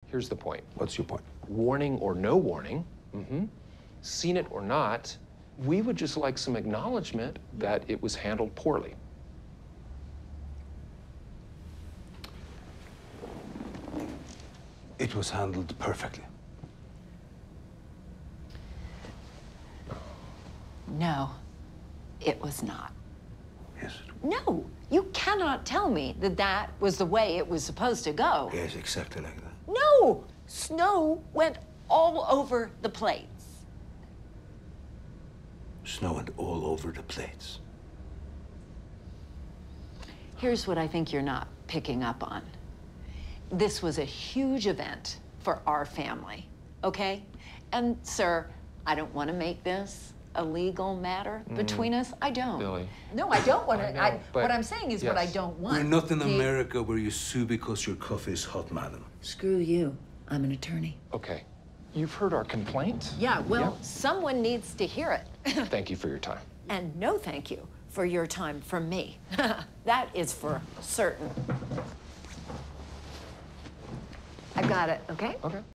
Here's the point. What's your point? Warning or no warning, seen it or not, we would just like some acknowledgement that it was handled poorly. It was handled perfectly. No, it was not. Yes. No, you cannot tell me that that was the way it was supposed to go. Yes, exactly like that. No, snow went all over the plates. Snow went all over the plates. Here's what I think you're not picking up on. This was a huge event for our family, okay? And, sir, I don't want to make this a legal matter between us. I don't. Billy. No, I don't want to. But What I'm saying is what I don't want. We're not in America where you sue because your coffee is hot, madam. Screw you. I'm an attorney. Okay, you've heard our complaint? Yeah, well, someone needs to hear it. Thank you for your time. And no thank you for your time from me. That is for certain. I got it, okay? Okay.